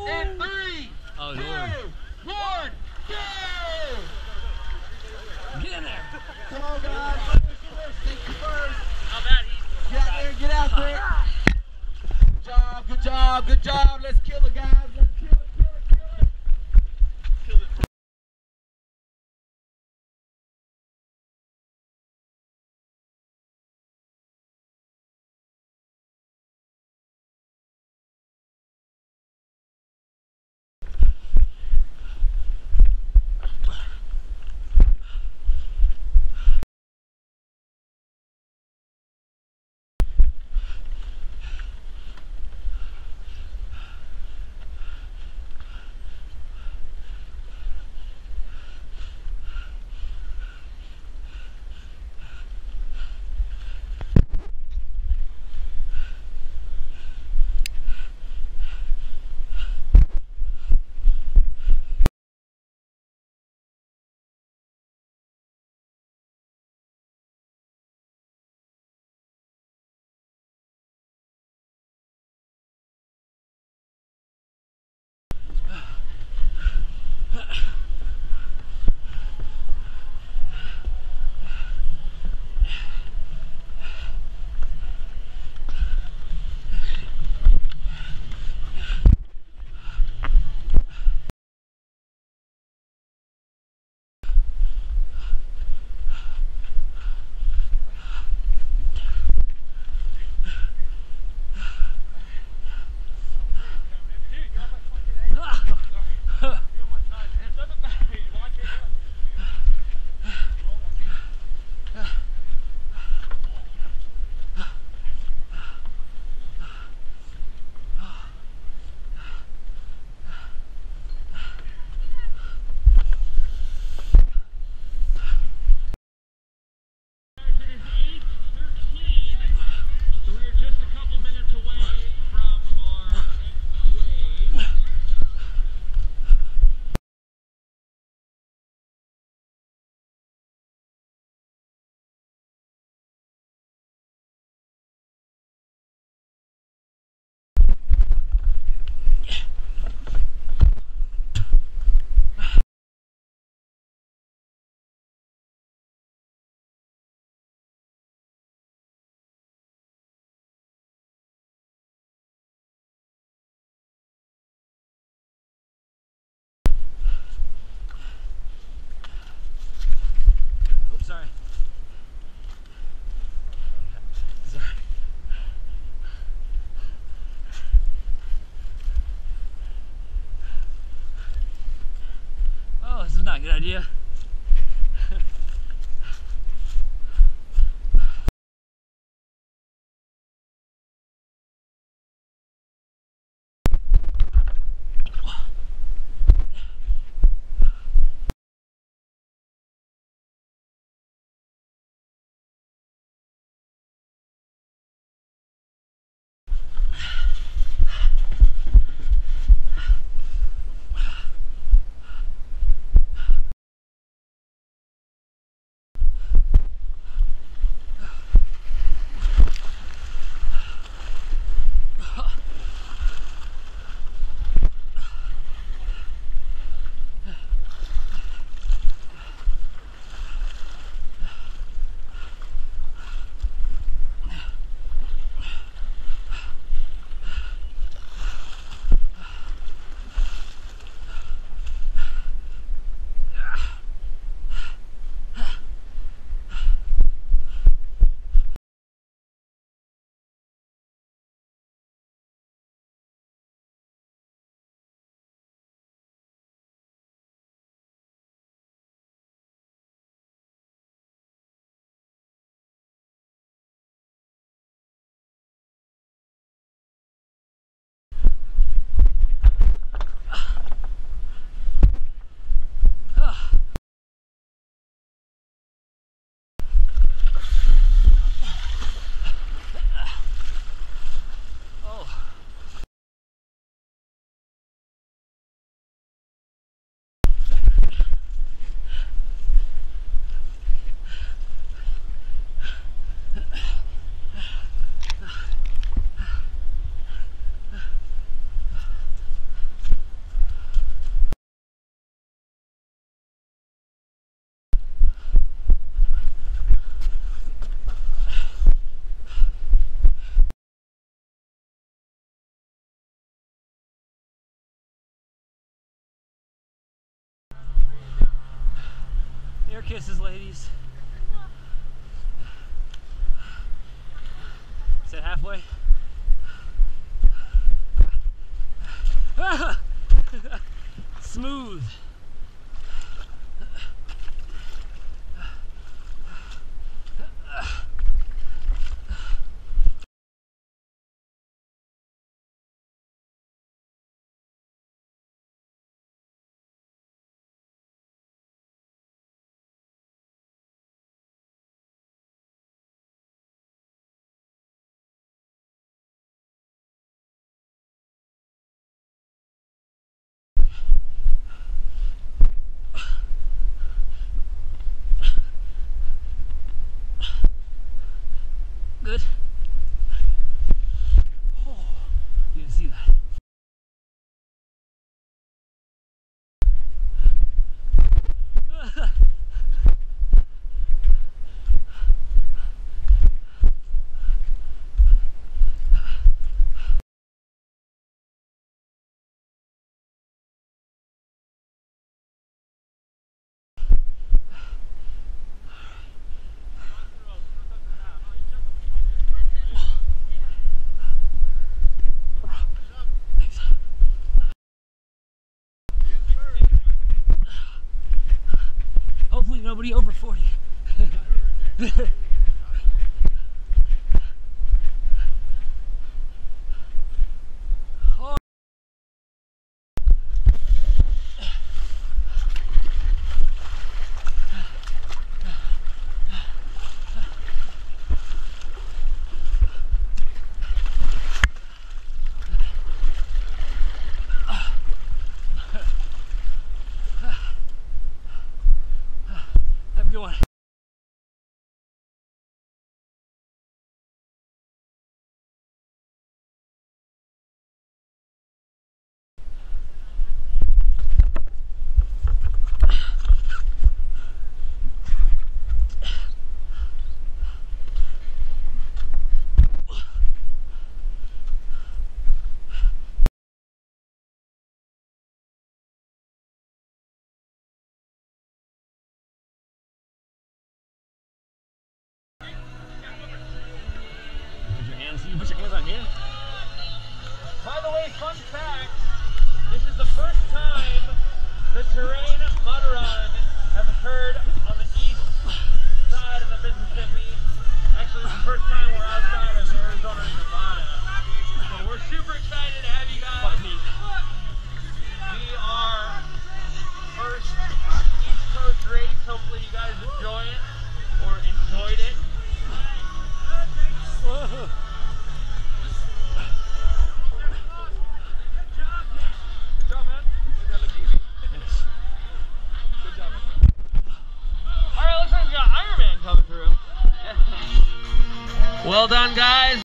In 3, Oh, 2, Lord. 1, go! Get in there. Come on, guys. Safety first. How bad he's Get out there, get out there. Good job, good job, good job. Let's kill it, guys. Let's kill it, kill it, kill it. kill it. Sorry. Sorry. Oh, this is not a good idea. Air kisses, ladies. Is that halfway? Smooth. Good. Oh, you didn't see that. Hopefully nobody over 40. Oh. Have a good one. You put your hands on here. By the way, fun fact, this is the first time the terrain mud run has occurred on the east side of the Mississippi. Actually, it's the first time we're outside of Arizona and Nevada. So we're super excited to have you guys. We are first East Coast race. Hopefully you guys enjoy it or enjoyed it. Whoa. Well done, guys.